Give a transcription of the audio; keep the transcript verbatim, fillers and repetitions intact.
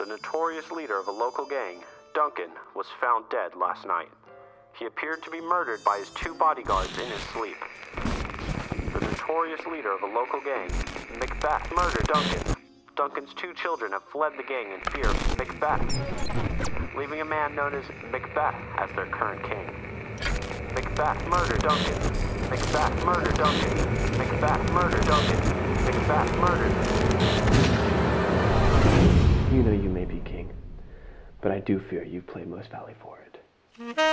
the notorious leader of a local gang, Duncan, was found dead last night. He appeared to be murdered by his two bodyguards in his sleep. The notorious leader of a local gang, Macbeth, murdered Duncan. Duncan's two children have fled the gang in fear of Macbeth, leaving a man known as Macbeth as their current king. Macbeth murdered Duncan. Macbeth murdered Duncan. Macbeth murdered Duncan. Macbeth murdered. You know you may be king, but I do fear you've played most valley for it.